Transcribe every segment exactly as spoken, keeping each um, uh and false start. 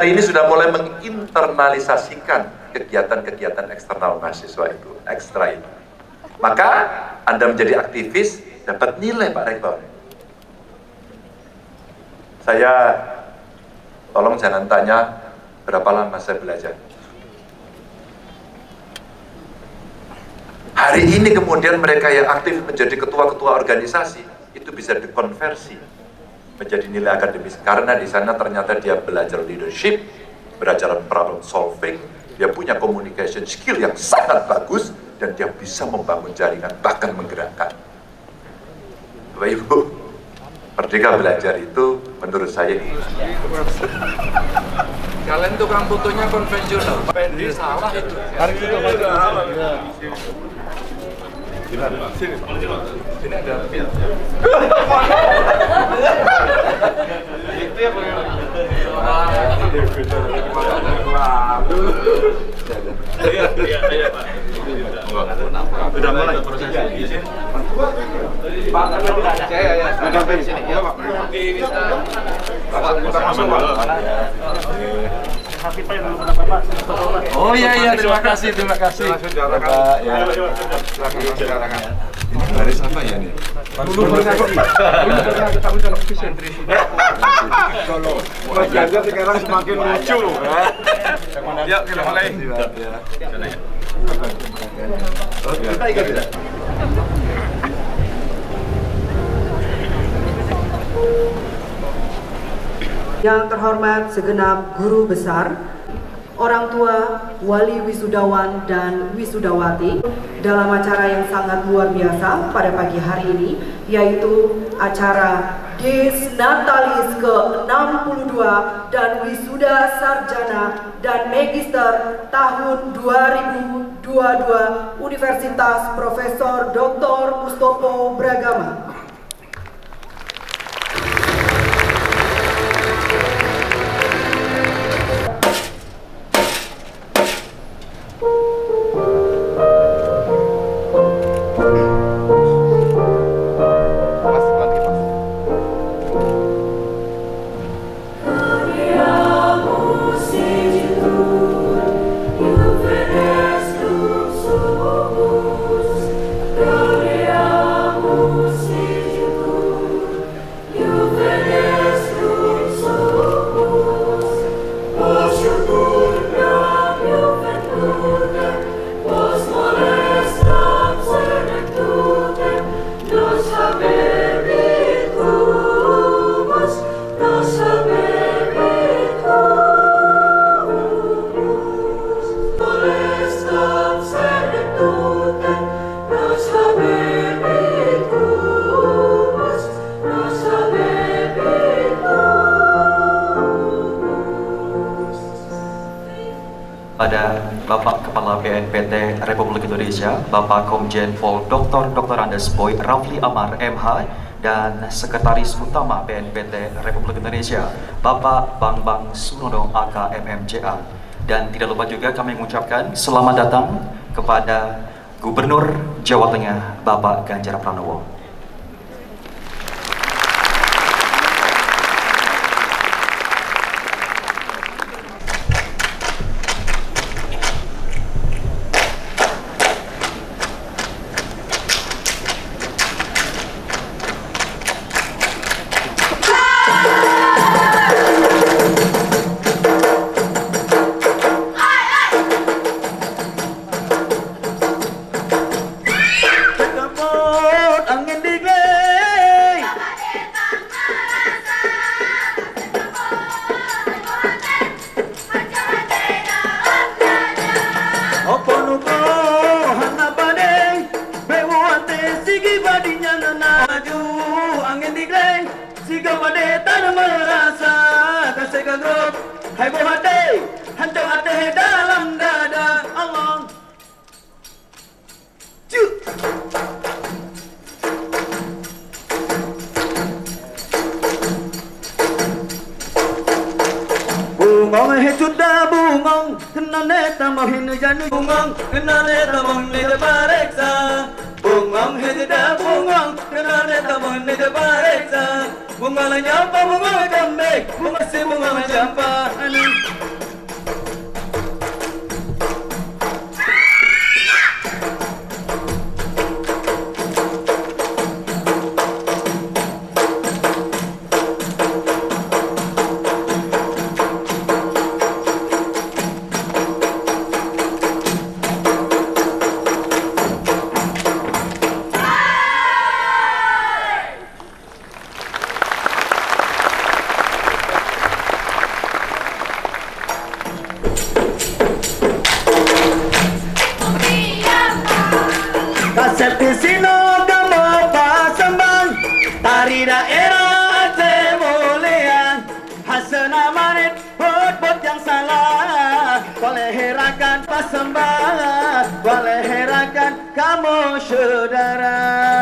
hari ini sudah mulai menginternalisasikan kegiatan-kegiatan eksternal mahasiswa itu, ekstra itu. Maka Anda menjadi aktivis, dapat nilai Pak Rektor. Saya, tolong jangan tanya berapa lama saya belajar. Hari ini kemudian mereka yang aktif menjadi ketua-ketua organisasi, itu bisa dikonversi menjadi nilai akademis. Karena di sana ternyata dia belajar leadership, belajar problem solving, dia punya communication skill yang sangat bagus, dan dia bisa membangun jaringan, bahkan menggerakkan. Bapak Ibu, Merdeka Belajar itu menurut saya ini. Kalian tukang fotonya konvensional. Pendi salah itu. Hari itu Gimana? Sini. Sini ada pil. Itu ya Bang. Iya, iya, iya Pak. Sudah mulai prosesnya. Pak, saya ya. Sampai di sini ya, Pak. Bapak kita masuk, Pak. Oh iya iya, terima kasih, terima kasih. Bapak ya. Ini baris apa ya nih? Dulu pernah kok. Dulu pernah ketemu dengan sentri. Mas Ganjar sekarang semakin lucu. Yuk kita mulai. Kita ikut tidak? Yang terhormat segenap guru besar, orang tua, wali wisudawan dan wisudawati dalam acara yang sangat luar biasa pada pagi hari ini, yaitu acara Des Natalis ke enam puluh dua dan Wisuda Sarjana dan Magister tahun dua ribu dua puluh dua Universitas Profesor Doktor Mustopo Bragama. Pada Bapak Kepala B N P T Republik Indonesia, Bapak Komjen Pol Doktor Doktor Andes Boy Rafli Amar M H, dan Sekretaris Utama B N P T Republik Indonesia, Bapak Bambang Sunono A K M M J A. Dan tidak lupa juga kami mengucapkan selamat datang kepada Gubernur Jawa Tengah, Bapak Ganjar Pranowo. Bungong he sudah bungong, kenane tamohin janu bungong, kenane tamohin de bareksa. Bungong he sudah bungong, kenane tamohin de bareksa. Bungong nyampa bungong jambe, bungong si bungong jampa. sembah, boleh herankan kamu saudara.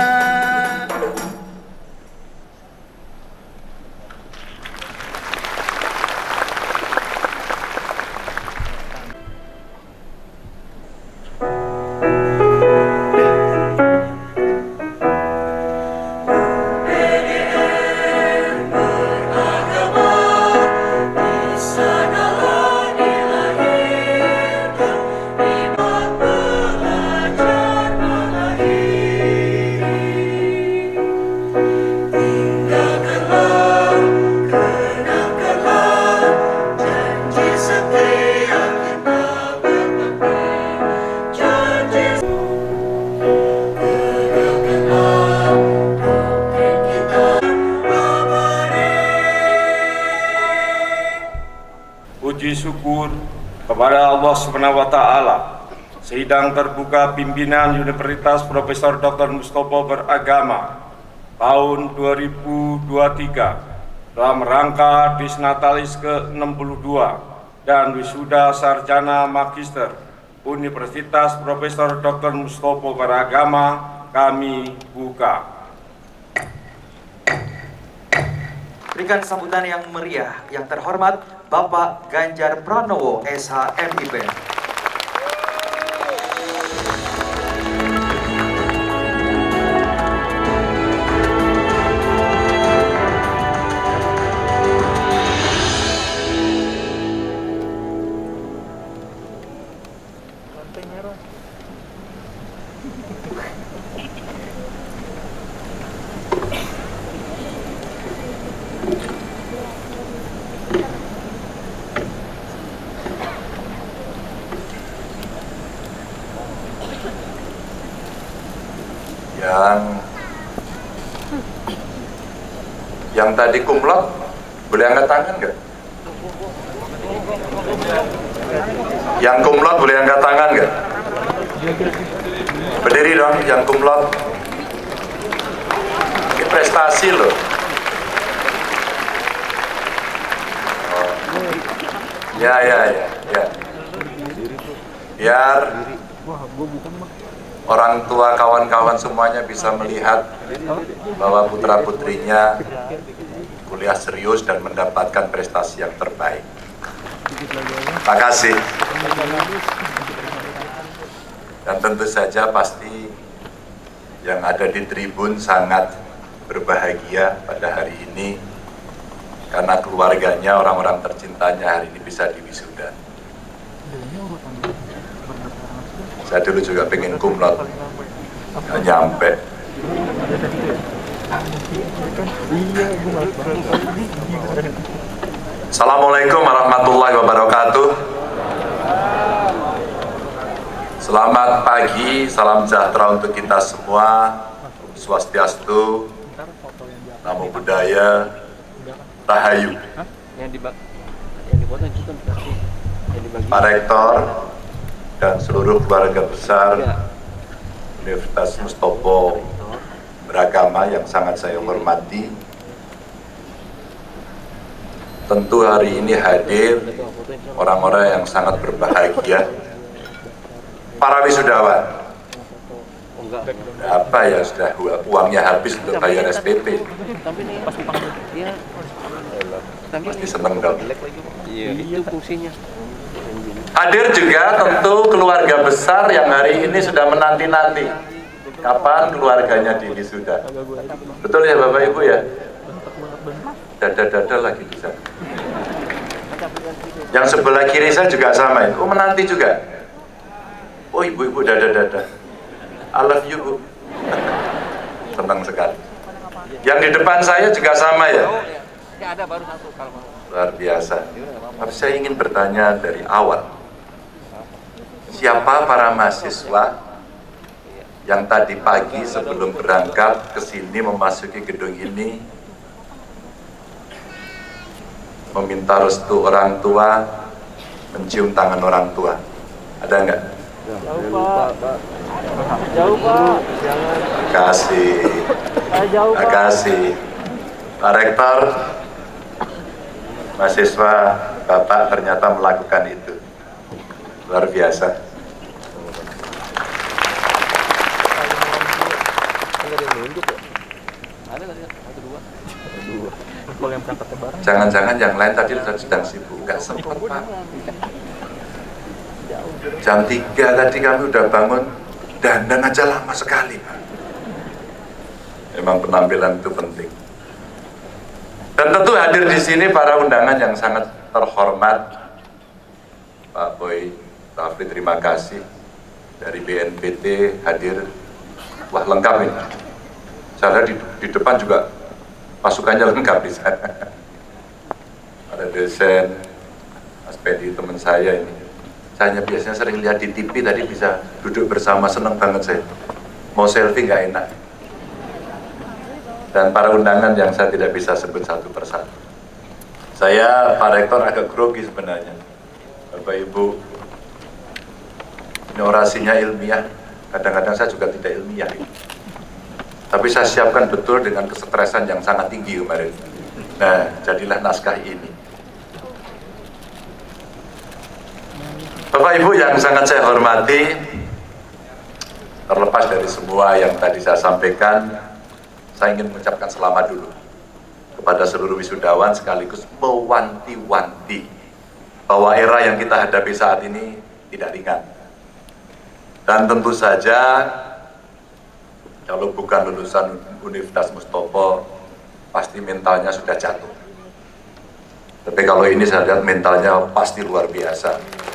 Puji syukur kepada Allah Subhanahu wa Ta'ala. Sidang terbuka pimpinan Universitas Profesor Doktor Mustopo Beragama tahun dua ribu dua puluh tiga dalam rangka Disnatalis ke enam puluh dua dan wisuda sarjana magister Universitas Profesor Doktor Mustopo Beragama kami buka. Berikan sambutan yang meriah, yang terhormat Bapak Ganjar Pranowo, S H M I P. yang yang tadi kumlot boleh angkat tangan nggak? Yang kumlot boleh angkat tangan nggak? Berdiri dong, yang kumlot. Ini prestasi loh. Oh. Ya ya ya ya. Biar orang tua kawan-kawan semuanya bisa melihat bahwa putra-putrinya kuliah serius dan mendapatkan prestasi yang terbaik. Terima kasih. Dan tentu saja pasti yang ada di tribun sangat berbahagia pada hari ini karena keluarganya, orang-orang tercintanya hari ini bisa diwisuda. Saya dulu juga pengen kumlot, nggak nyampe. Assalamualaikum warahmatullahi wabarakatuh. Selamat pagi, salam sejahtera untuk kita semua. Swastiastu, Namo Buddhaya, Rahayu. Pak Rektor dan seluruh keluarga besar Universitas Mustopo Beragama yang sangat saya hormati. Tentu hari ini hadir orang-orang yang sangat berbahagia, para wisudawan. Apa ya, sudah uangnya habis untuk bayar S P P. Pasti seneng dong. Itu fungsinya. Hadir juga tentu keluarga besar yang hari ini sudah menanti-nanti kapan keluarganya diwisuda. Betul ya Bapak Ibu ya? Dada-dada lagi di sana. Yang sebelah kiri saya juga sama ya. Oh, menanti juga. Oh, ibu-ibu dada-dada. I love you, Bu. Senang sekali. Yang di depan saya juga sama ya. Luar biasa. Tapi saya ingin bertanya dari awal. Siapa para mahasiswa yang tadi pagi sebelum berangkat ke sini memasuki gedung ini meminta restu orang tua, mencium tangan orang tua? Ada enggak? Jauh Pak. Jauh Pak. Terima kasih. Terima kasih. Pak Rektor, mahasiswa Bapak ternyata melakukan itu. Luar biasa. Jangan-jangan yang lain tadi sedang sibuk, nggak sempat Pak. Jam tiga tadi kami udah bangun, dandan aja lama sekali Pak. Memang penampilan itu penting. Dan tentu hadir di sini para undangan yang sangat terhormat. Pak Boy Rafli, terima kasih. Dari B N P T hadir, wah lengkap ini. Saya di, di depan juga pasukannya lengkap di sana. Ada dosen, Mas Pedi teman saya ini. Saya biasanya sering lihat di T V tadi bisa duduk bersama, seneng banget saya. Mau selfie nggak enak. Dan para undangan yang saya tidak bisa sebut satu persatu. Saya, Pak Rektor, agak grogi sebenarnya. Bapak Ibu, ini orasinya ilmiah. Kadang-kadang saya juga tidak ilmiah. Tapi saya siapkan betul dengan kesetresan yang sangat tinggi kemarin. Nah, jadilah naskah ini. Bapak Ibu yang sangat saya hormati, terlepas dari semua yang tadi saya sampaikan, saya ingin mengucapkan selamat dulu kepada seluruh wisudawan, sekaligus mewanti-wanti bahwa era yang kita hadapi saat ini tidak ringan. Dan tentu saja kalau bukan lulusan Universitas Mustopo, pasti mentalnya sudah jatuh. Tapi kalau ini saya lihat mentalnya pasti luar biasa.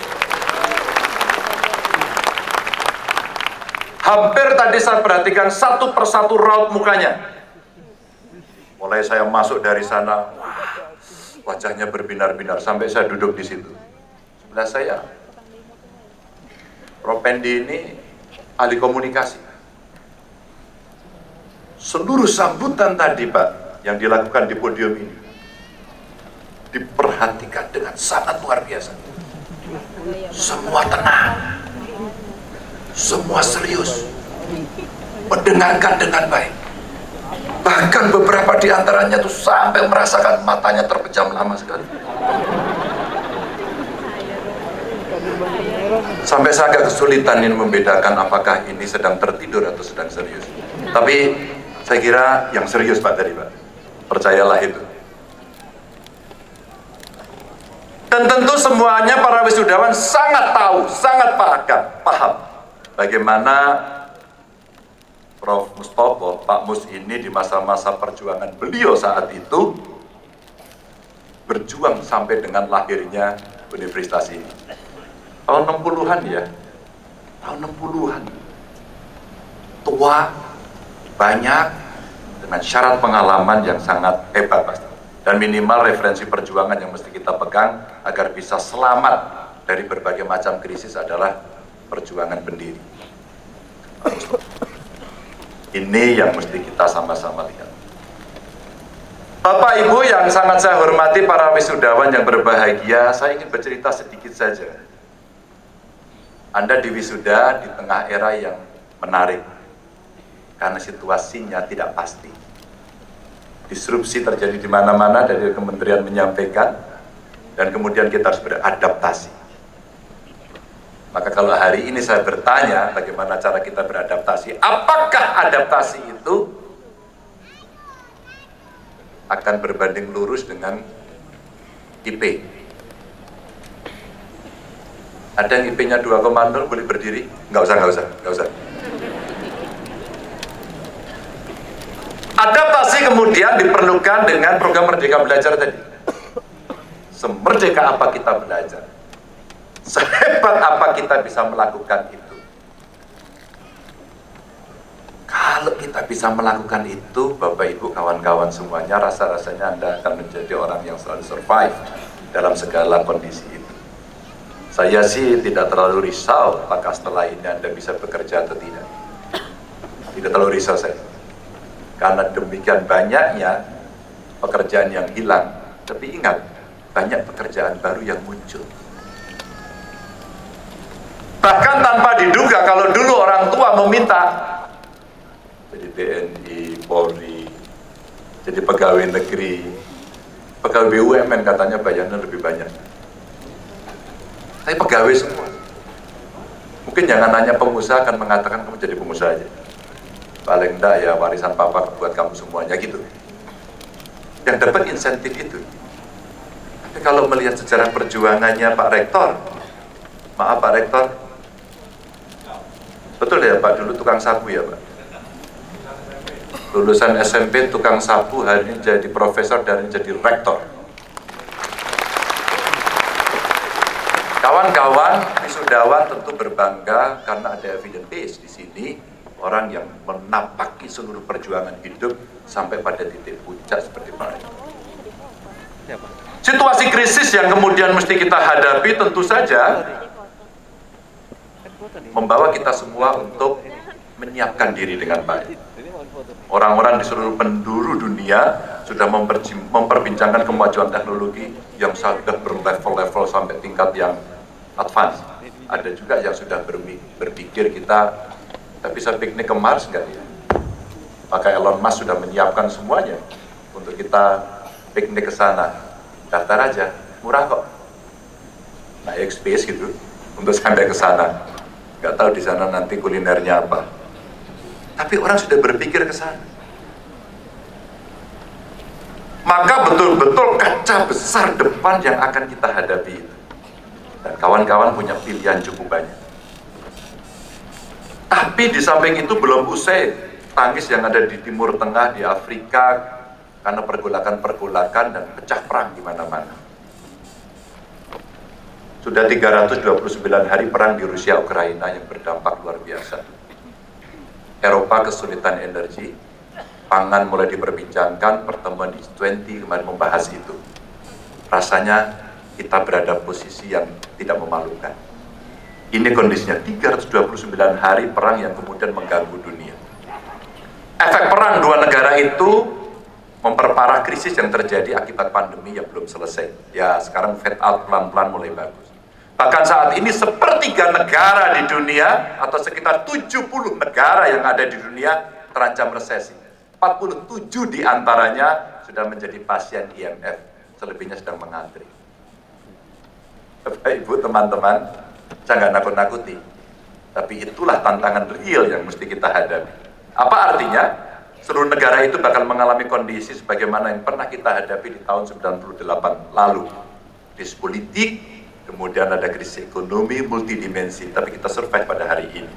Hampir tadi saya perhatikan satu persatu raut mukanya. Mulai saya masuk dari sana, wah, wajahnya berbinar-binar sampai saya duduk di situ. Sebelah saya, Prof Pendi ini ahli komunikasi. Seluruh sambutan tadi Pak yang dilakukan di podium ini diperhatikan dengan sangat luar biasa. Semua tenang, semua serius, mendengarkan dengan baik. Bahkan beberapa di antaranya tuh sampai merasakan matanya terpejam lama sekali. Sampai saya agak kesulitan ini membedakan apakah ini sedang tertidur atau sedang serius. Tapi saya kira yang serius Pak tadi Pak. Percayalah itu. Dan tentu semuanya para wisudawan sangat tahu, sangat paham, paham bagaimana Prof Mustopo, Pak Mus ini di masa-masa perjuangan beliau saat itu berjuang sampai dengan lahirnya universitas ini. Tahun enam puluhan ya, tahun enam puluhan. Tua, banyak, dengan syarat pengalaman yang sangat hebat pasti. Dan minimal referensi perjuangan yang mesti kita pegang agar bisa selamat dari berbagai macam krisis adalah perjuangan pendiri. Ini yang mesti kita sama-sama lihat. Bapak Ibu yang sangat saya hormati, para wisudawan yang berbahagia, saya ingin bercerita sedikit saja. Anda di wisuda di tengah era yang menarik, karena situasinya tidak pasti. Disrupsi terjadi di mana-mana, dari kementerian menyampaikan, dan kemudian kita harus beradaptasi. Maka kalau hari ini saya bertanya bagaimana cara kita beradaptasi, apakah adaptasi itu akan berbanding lurus dengan I P? Ada yang I P-nya dua koma nol boleh berdiri? Nggak usah, nggak usah, nggak usah. Adaptasi kemudian diperlukan dengan program Merdeka Belajar tadi. Semerdeka apa kita belajar? Sehebat apa kita bisa melakukan itu? Kalau kita bisa melakukan itu, Bapak Ibu, kawan-kawan semuanya, rasa-rasanya Anda akan menjadi orang yang selalu survive dalam segala kondisi itu. Saya sih tidak terlalu risau apakah setelah ini Anda bisa bekerja atau tidak. Tidak terlalu risau saya. Karena demikian banyaknya pekerjaan yang hilang. Tapi ingat, banyak pekerjaan baru yang muncul. Bahkan tanpa diduga, kalau dulu orang tua meminta jadi T N I, Polri, jadi pegawai negeri, pegawai B U M N katanya bayarnya lebih banyak. Tapi pegawai semua. Mungkin jangan hanya pengusaha akan mengatakan kamu jadi pengusaha aja. Paling enggak ya warisan papa buat kamu semuanya gitu. yang dapat insentif itu. Tapi kalau melihat sejarah perjuangannya Pak Rektor, maaf Pak Rektor, betul ya Pak, dulu tukang sapu ya Pak? Lulusan S M P tukang sapu, hari ini jadi profesor dan jadi rektor. Kawan-kawan wisudawan tentu berbangga karena ada evidence base di sini, orang yang menapaki seluruh perjuangan hidup sampai pada titik puncak seperti Pak Rektor. Situasi krisis yang kemudian mesti kita hadapi tentu saja membawa kita semua untuk menyiapkan diri dengan baik. Orang-orang di seluruh penjuru dunia sudah memperbincangkan kemajuan teknologi yang sudah berlevel-level sampai tingkat yang advance. Ada juga yang sudah berpikir kita, tapi saya piknik ke Mars enggak ya? Maka Elon Musk sudah menyiapkan semuanya untuk kita piknik ke sana. Daftar aja, murah kok. Naik space gitu untuk sampai ke sana. Nggak tahu di sana nanti kulinernya apa. Tapi orang sudah berpikir ke sana. Maka betul-betul kaca besar depan yang akan kita hadapi itu. Dan kawan-kawan punya pilihan cukup banyak. Tapi di samping itu belum usai tangis yang ada di Timur Tengah, di Afrika, karena pergolakan-pergolakan dan pecah perang di mana-mana. Sudah tiga ratus dua puluh sembilan hari perang di Rusia Ukraina yang berdampak luar biasa. Eropa kesulitan energi, pangan mulai diperbincangkan, pertemuan di G dua puluh kemarin membahas itu. Rasanya kita berada posisi yang tidak memalukan. Ini kondisinya tiga ratus dua puluh sembilan hari perang yang kemudian mengganggu dunia. Efek perang dua negara itu memperparah krisis yang terjadi akibat pandemi yang belum selesai. Ya, sekarang fade out pelan-pelan mulai bagus. Bahkan saat ini sepertiga negara di dunia atau sekitar tujuh puluh negara yang ada di dunia terancam resesi. empat puluh tujuh diantaranya sudah menjadi pasien I M F, selebihnya sedang mengantri. Bapak Ibu teman-teman, saya nggak nakut-nakuti, tapi itulah tantangan real yang mesti kita hadapi. Apa artinya? Seluruh negara itu bakal mengalami kondisi sebagaimana yang pernah kita hadapi di tahun sembilan puluh delapan lalu. Krisis politik, kemudian ada krisis ekonomi multidimensi, tapi kita survive pada hari ini.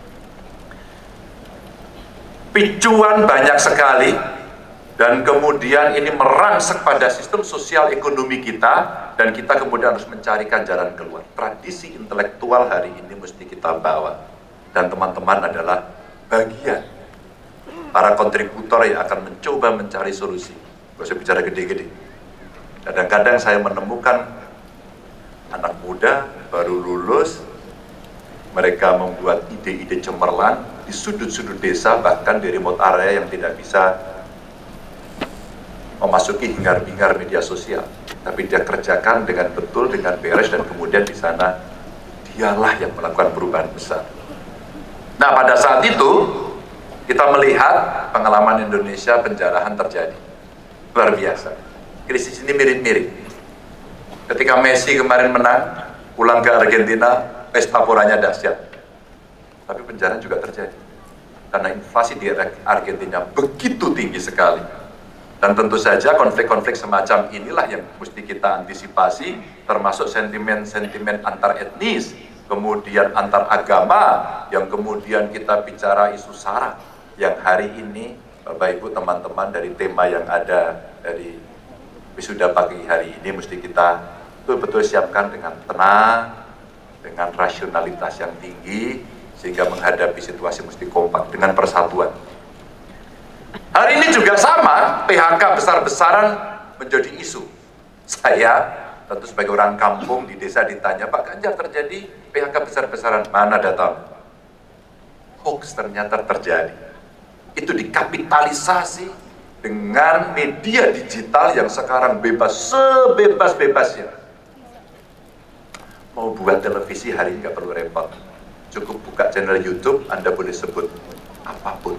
Picuan banyak sekali, dan kemudian ini merangsek pada sistem sosial ekonomi kita, dan kita kemudian harus mencarikan jalan keluar. Tradisi intelektual hari ini mesti kita bawa, dan teman-teman adalah bagian para kontributor yang akan mencoba mencari solusi. Gak usah bicara gede-gede. Kadang-kadang saya menemukan anak muda baru lulus, mereka membuat ide-ide cemerlang di sudut-sudut desa, bahkan di remote area yang tidak bisa memasuki hingar-bingar media sosial. Tapi dia kerjakan dengan betul, dengan beres, dan kemudian di sana dialah yang melakukan perubahan besar. Nah, pada saat itu kita melihat pengalaman Indonesia penjarahan terjadi. Luar biasa. Krisis ini mirip-mirip. Ketika Messi kemarin menang, pulang ke Argentina, pesta poranya dahsyat. Tapi penjarahan juga terjadi. Karena inflasi di Argentina begitu tinggi sekali. Dan tentu saja konflik-konflik semacam inilah yang mesti kita antisipasi, termasuk sentimen-sentimen antar etnis, kemudian antar agama, yang kemudian kita bicara isu SARA, yang hari ini Bapak Ibu teman-teman dari tema yang ada dari wisuda pagi hari ini mesti kita betul-betul siapkan dengan tenang, dengan rasionalitas yang tinggi, sehingga menghadapi situasi mesti kompak dengan persatuan. Hari ini juga sama, P H K besar-besaran menjadi isu. Saya tentu sebagai orang kampung di desa ditanya, Pak Ganjar terjadi P H K besar-besaran, mana data? Hoax ternyata terjadi. Itu dikapitalisasi dengan media digital yang sekarang bebas, sebebas-bebasnya. Mau buat televisi hari ini nggak perlu repot. Cukup buka channel YouTube, Anda boleh sebut apapun.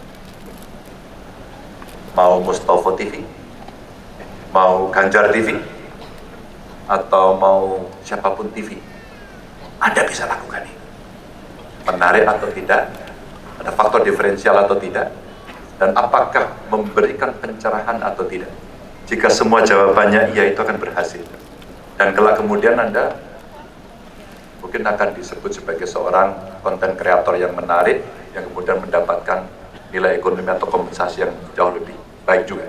Mau Mustofa T V, mau Ganjar T V, atau mau siapapun T V, Anda bisa lakukan ini. Menarik atau tidak, ada faktor diferensial atau tidak, dan apakah memberikan pencerahan atau tidak. Jika semua jawabannya iya, itu akan berhasil. Dan kelak kemudian Anda mungkin akan disebut sebagai seorang konten kreator yang menarik, yang kemudian mendapatkan nilai ekonomi atau kompensasi yang jauh lebih baik juga.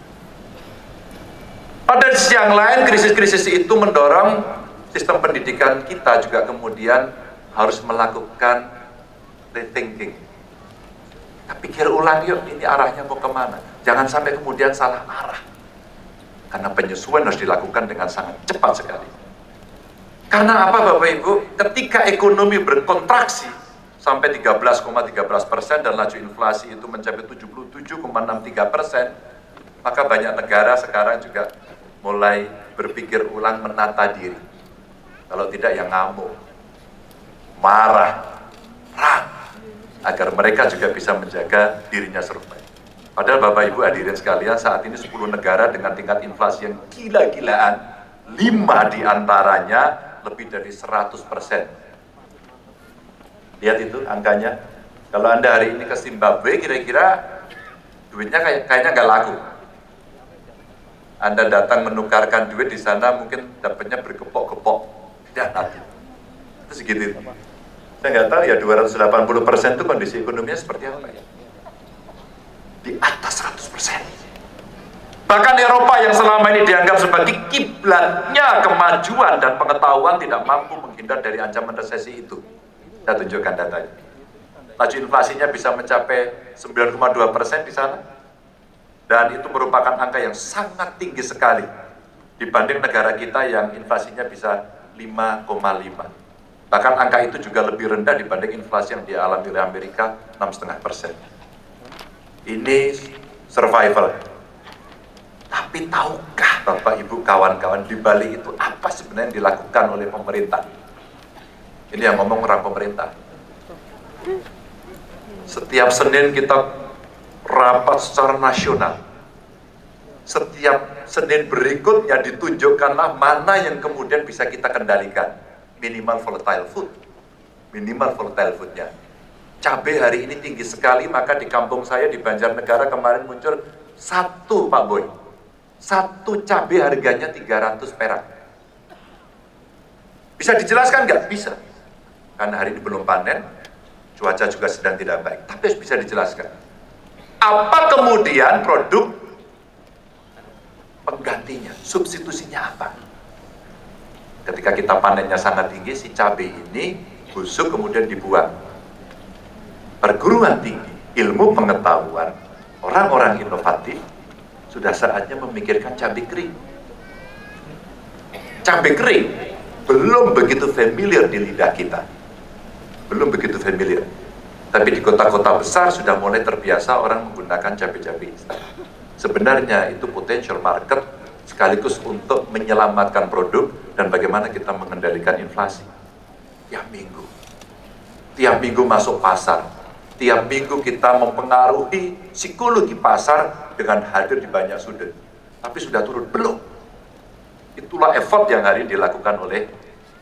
Pada sisi yang lain, krisis-krisis itu mendorong sistem pendidikan kita juga kemudian harus melakukan rethinking. Kita pikir ulang yuk, ini arahnya mau kemana. Jangan sampai kemudian salah arah. Karena penyesuaian harus dilakukan dengan sangat cepat sekali. Karena apa Bapak Ibu? Ketika ekonomi berkontraksi sampai tiga belas koma tiga belas persen dan laju inflasi itu mencapai tujuh puluh tujuh koma enam tiga persen, maka banyak negara sekarang juga mulai berpikir ulang, menata diri. Kalau tidak ya ngamuk, marah, perang, agar mereka juga bisa menjaga dirinya survive. Padahal Bapak Ibu hadirin sekalian, saat ini sepuluh negara dengan tingkat inflasi yang gila-gilaan, lima diantaranya lebih dari seratus persen. Lihat itu angkanya. Kalau Anda hari ini ke Zimbabwe, kira-kira duitnya kayak, kayaknya nggak laku. Anda datang menukarkan duit di sana, mungkin dapatnya bergepok-gepok. Tidak nanti. Itu segitu. Saya nggak tahu ya, dua ratus delapan puluh persen itu kondisi ekonominya seperti apa ya? Di atas seratus persen. Bahkan Eropa yang selama ini dianggap sebagai kiblatnya kemajuan dan pengetahuan tidak mampu menghindar dari ancaman resesi itu. Saya tunjukkan datanya. Laju inflasinya bisa mencapai sembilan koma dua persen di sana. Dan itu merupakan angka yang sangat tinggi sekali dibanding negara kita yang inflasinya bisa lima koma lima. Bahkan angka itu juga lebih rendah dibanding inflasi yang dialami oleh Amerika, enam koma lima persen. Ini survival. Tapi tahukah Bapak Ibu kawan-kawan di balik itu apa sebenarnya yang dilakukan oleh pemerintah? Ini yang ngomong orang pemerintah. Setiap Senin kita rapat secara nasional. Setiap Senin berikutnya ditunjukkanlah mana yang kemudian bisa kita kendalikan. Minimal volatile food. Minimal volatile foodnya. Cabai hari ini tinggi sekali, maka di kampung saya di Banjarnegara kemarin muncul satu Pak Boy. Satu cabai harganya tiga ratus perak. Bisa dijelaskan nggak? Bisa. Karena hari ini belum panen, cuaca juga sedang tidak baik. Tapi harus bisa dijelaskan. Apa kemudian produk penggantinya, substitusinya apa? Ketika kita panennya sangat tinggi, si cabai ini busuk kemudian dibuang. Perguruan tinggi, ilmu pengetahuan, orang-orang inovatif sudah saatnya memikirkan cabai kering. Cabai kering belum begitu familiar di lidah kita, belum begitu familiar. Tapi di kota-kota besar sudah mulai terbiasa orang menggunakan cabai-cabai instan. Sebenarnya itu potential market sekaligus untuk menyelamatkan produk dan bagaimana kita mengendalikan inflasi. Tiap minggu, tiap minggu masuk pasar. Tiap minggu kita mempengaruhi psikologi pasar dengan hadir di banyak sudut. Tapi sudah turun? Belum. Itulah effort yang hari ini dilakukan oleh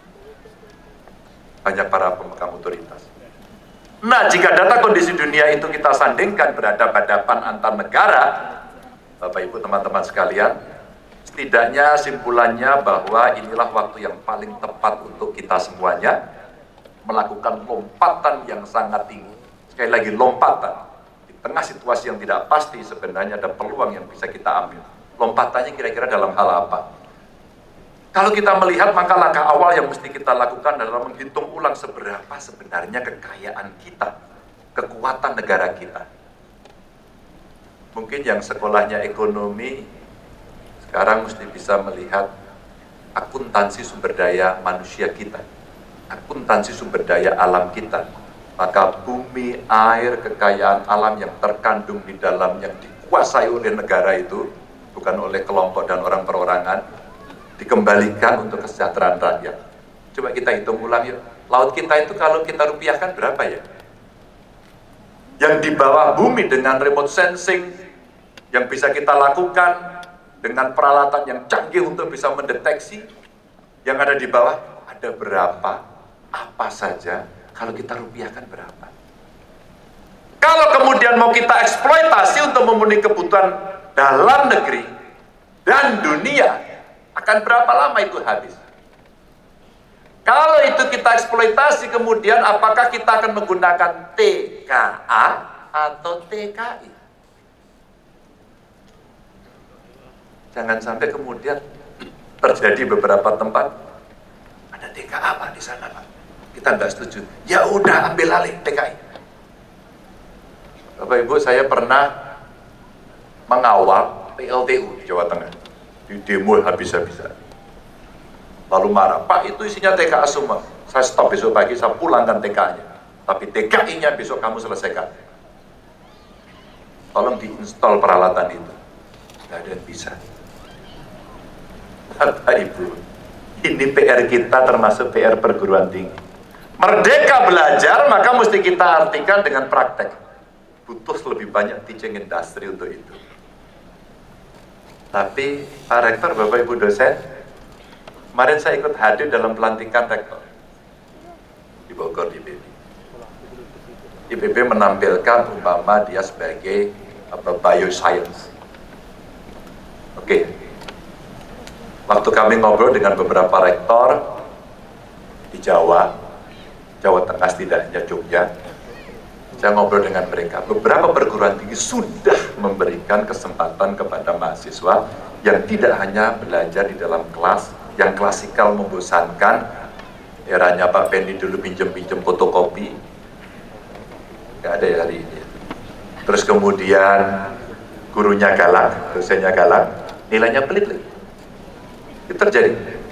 banyak para pemegang otoritas. Nah, jika data kondisi dunia itu kita sandingkan berhadapan-hadapan antar negara, Bapak Ibu teman-teman sekalian, setidaknya simpulannya bahwa inilah waktu yang paling tepat untuk kita semuanya melakukan lompatan yang sangat tinggi. Sekali lagi lompatan, di tengah situasi yang tidak pasti sebenarnya ada peluang yang bisa kita ambil. Lompatannya kira-kira dalam hal apa? Kalau kita melihat maka langkah awal yang mesti kita lakukan adalah menghitung ulang seberapa sebenarnya kekayaan kita, kekuatan negara kita. Mungkin yang sekolahnya ekonomi sekarang mesti bisa melihat akuntansi sumber daya manusia kita, akuntansi sumber daya alam kita. Maka bumi, air, kekayaan alam yang terkandung di dalam yang dikuasai oleh negara itu, bukan oleh kelompok dan orang perorangan, dikembalikan untuk kesejahteraan rakyat. Coba kita hitung ulang yuk. Laut kita itu kalau kita rupiahkan berapa ya? Yang di bawah bumi dengan remote sensing yang bisa kita lakukan dengan peralatan yang canggih untuk bisa mendeteksi yang ada di bawah, ada berapa? Apa saja? Kalau kita rupiahkan berapa? Kalau kemudian mau kita eksploitasi untuk memenuhi kebutuhan dalam negeri, dan dunia. Akan berapa lama itu habis? Kalau itu kita eksploitasi, kemudian apakah kita akan menggunakan T K A atau T K I? Jangan sampai kemudian terjadi beberapa tempat ada T K A Pak di sana Pak, kita nggak setuju. Ya udah ambil alih T K I. Bapak Ibu, saya pernah mengawal P L T U di Jawa Tengah, di demo habis-habisan. Lalu marah, Pak itu isinya T K A semua. Saya stop besok pagi, saya pulangkan T K A-nya. Tapi T K I-nya besok kamu selesaikan. Tolong diinstal peralatan itu. Nggak ada yang bisa. Bapak Ibu, ini P R kita termasuk P R perguruan tinggi. Merdeka belajar, maka mesti kita artikan dengan praktek. Butuh lebih banyak teaching industry untuk itu. Tapi Pak Rektor, Bapak Ibu dosen, kemarin saya ikut hadir dalam pelantikan rektor di Bogor di I P B. I P B menampilkan umpama dia sebagai apa, bioscience. Oke. Waktu kami ngobrol dengan beberapa rektor di Jawa, Jawa Tengah setidaknya Jogja, saya ngobrol dengan mereka. Beberapa perguruan tinggi sudah memberikan kesempatan kepada mahasiswa yang tidak hanya belajar di dalam kelas, yang klasikal membosankan, eranya Pak Pendi dulu pinjem-pinjem fotokopi, nggak ada ya hari ini. Terus kemudian gurunya galak, dosennya galak, nilainya pelit lagi. Itu terjadi.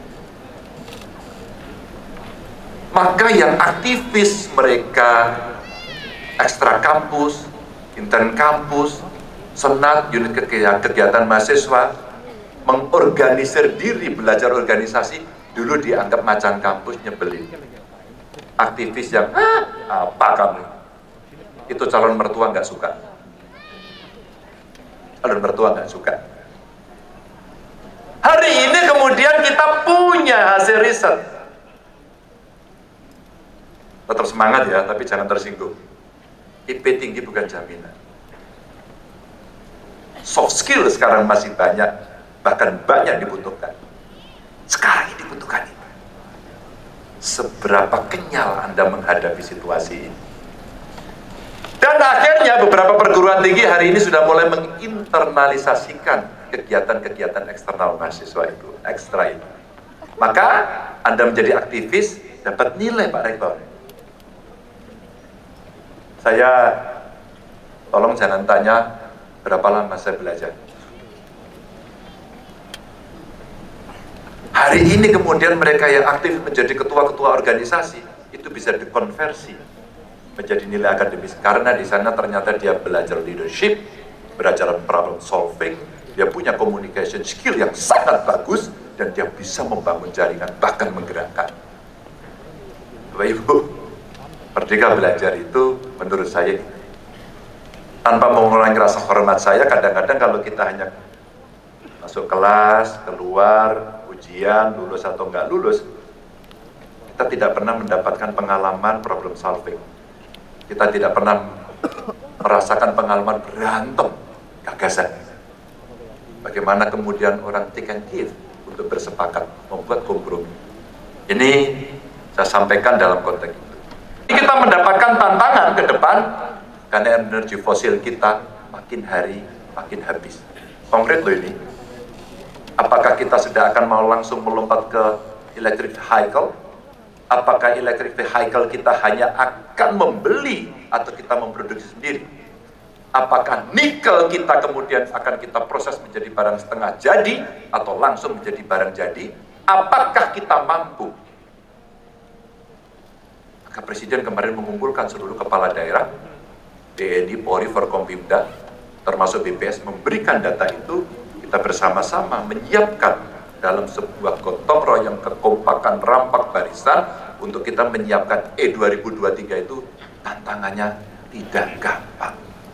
Maka yang aktivis mereka, ekstra kampus, intern kampus, senat, unit kegiatan mahasiswa, mengorganisir diri, belajar organisasi, dulu dianggap macan kampus, nyebelin. Aktivis yang, ah, apa kamu? Itu calon mertua nggak suka. Calon mertua nggak suka. Hari ini kemudian kita punya hasil riset. Tetap semangat ya, tapi jangan tersinggung. I P tinggi bukan jaminan. Soft skill sekarang masih banyak, bahkan banyak dibutuhkan. Sekarang ini dibutuhkan itu. Seberapa kenyal Anda menghadapi situasi ini? Dan akhirnya beberapa perguruan tinggi hari ini sudah mulai menginternalisasikan kegiatan-kegiatan eksternal mahasiswa itu, ekstra itu. Maka Anda menjadi aktivis, dapat nilai Pak Rektor. Saya, tolong jangan tanya berapa lama saya belajar. Hari ini kemudian mereka yang aktif menjadi ketua-ketua organisasi, itu bisa dikonversi menjadi nilai akademis. Karena di sana ternyata dia belajar leadership, belajar problem solving, dia punya communication skill yang sangat bagus, dan dia bisa membangun jaringan, bahkan menggerakkan. Bapak Ibu, merdeka belajar itu menurut saya, tanpa mengurangi rasa hormat saya, kadang-kadang kalau kita hanya masuk kelas, keluar, ujian, lulus atau enggak lulus, kita tidak pernah mendapatkan pengalaman problem solving. Kita tidak pernah merasakan pengalaman berantem, gagasan. Bagaimana kemudian orang take and give untuk bersepakat, membuat kompromi. Ini saya sampaikan dalam konteks itu. Kita mendapatkan tantangan ke depan karena energi fosil kita makin hari makin habis. Konkret loh ini. Apakah kita sudah akan mau langsung melompat ke electric vehicle? Apakah electric vehicle kita hanya akan membeli atau kita memproduksi sendiri? Apakah nikel kita kemudian akan kita proses menjadi barang setengah jadi atau langsung menjadi barang jadi? Apakah kita mampu? Maka Presiden kemarin mengumpulkan seluruh kepala daerah, T N I, Polri, Forkompimda, termasuk B P S, memberikan data itu. Kita bersama-sama menyiapkan dalam sebuah gotong royong kekompakan rampak barisan untuk kita menyiapkan E dua ribu dua puluh tiga itu tantangannya tidak gampang.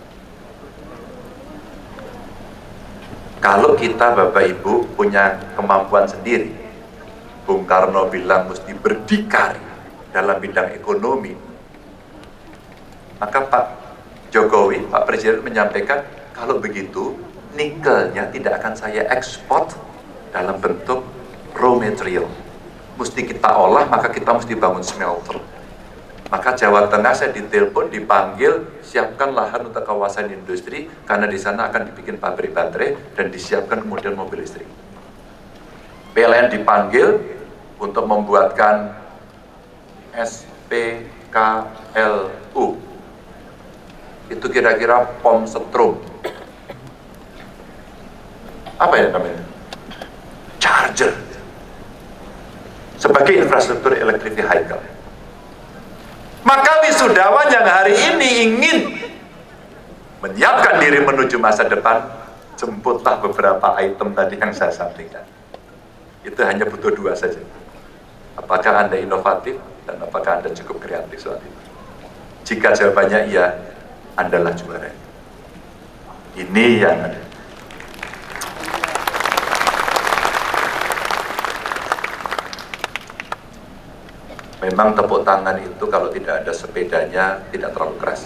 Kalau kita Bapak Ibu punya kemampuan sendiri, Bung Karno bilang mesti berdikari dalam bidang ekonomi, maka Pak Jokowi, Pak Presiden menyampaikan kalau begitu nikelnya tidak akan saya ekspor dalam bentuk raw material. Mesti kita olah, maka kita mesti bangun smelter. Maka Jawa Tengah saya ditelepon, dipanggil, siapkan lahan untuk kawasan industri, karena di sana akan dibikin pabrik baterai dan disiapkan kemudian mobil listrik. P L N dipanggil untuk membuatkan S P K L U. Itu kira-kira pom setrum. Apa ya namanya? Charger. Sebagai infrastruktur electric vehicle. Maka wisudawan yang hari ini ingin menyiapkan diri menuju masa depan, jemputlah beberapa item tadi yang saya sampaikan. Itu hanya butuh dua saja. Apakah Anda inovatif dan apakah Anda cukup kreatif soal itu? Jika jawabannya iya, Andalah juara. Ini yang ada. Memang tepuk tangan itu kalau tidak ada sepedanya tidak terlalu keras.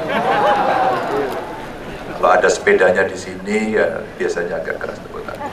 Kalau ada sepedanya di sini ya biasanya agak keras tepuk tangan.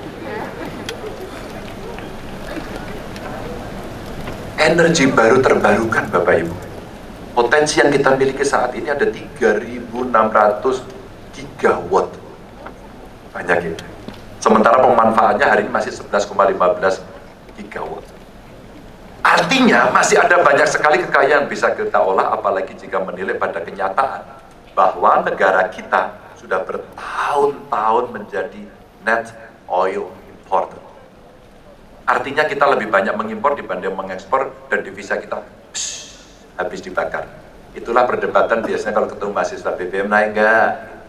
Energi baru terbarukan Bapak Ibu. Potensi yang kita miliki saat ini ada tiga ribu enam ratus gigawatt. Banyak ya. Sementara pemanfaatnya hari ini masih sebelas koma lima belas gigawatt. Artinya masih ada banyak sekali kekayaan bisa kita olah, apalagi jika menilai pada kenyataan bahwa negara kita sudah bertahun-tahun menjadi net oil importer. Artinya kita lebih banyak mengimpor dibanding mengekspor, dan devisa kita psh, habis dibakar. Itulah perdebatan biasanya kalau ketemu mahasiswa B B M, naik enggak?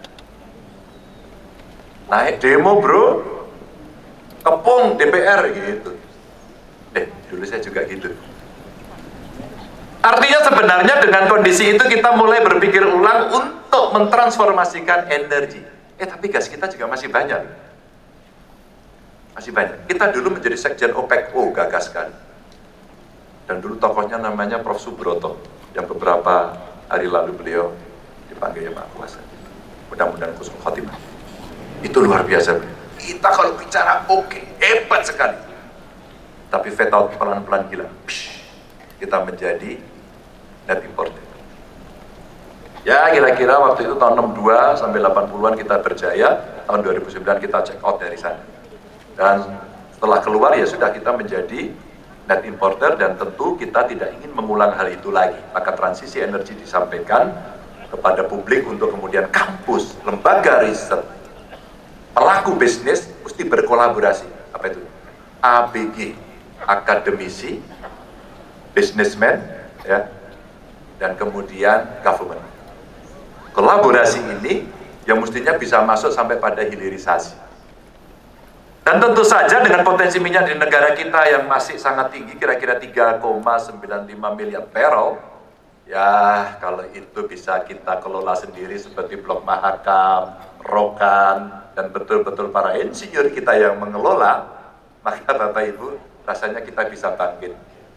Naik demo bro, kepung D P R gitu. Eh, dulu saya juga gitu. Artinya sebenarnya dengan kondisi itu kita mulai berpikir ulang untuk mentransformasikan energi. Eh, tapi gas kita juga masih banyak. Masih banyak. Kita dulu menjadi sekjen OPEC, oh gagah sekali. Dan dulu tokohnya namanya Profesor Subroto, yang beberapa hari lalu beliau dipanggil Yang Maha Kuasa. Mudah-mudahan khusnul khotimah. Itu luar biasa. Kita kalau bicara oke, okay, hebat sekali. Tapi fade out pelan-pelan hilang. Kita menjadi net importer. Ya kira-kira waktu itu tahun enam puluh dua sampai delapan puluhan kita berjaya, tahun dua ribu sembilan kita check out dari sana. Dan setelah keluar ya sudah kita menjadi net importer, dan tentu kita tidak ingin mengulang hal itu lagi. Maka transisi energi disampaikan kepada publik untuk kemudian kampus, lembaga riset, pelaku bisnis mesti berkolaborasi. Apa itu? A B G, akademisi, businessman, ya, dan kemudian government. Kolaborasi ini yang mestinya bisa masuk sampai pada hilirisasi. Dan tentu saja dengan potensi minyak di negara kita yang masih sangat tinggi, kira-kira tiga koma sembilan lima miliar barrel, ya kalau itu bisa kita kelola sendiri seperti Blok Mahakam, Rokan, dan betul-betul para insinyur kita yang mengelola, maka Bapak Ibu rasanya kita bisa bangkit.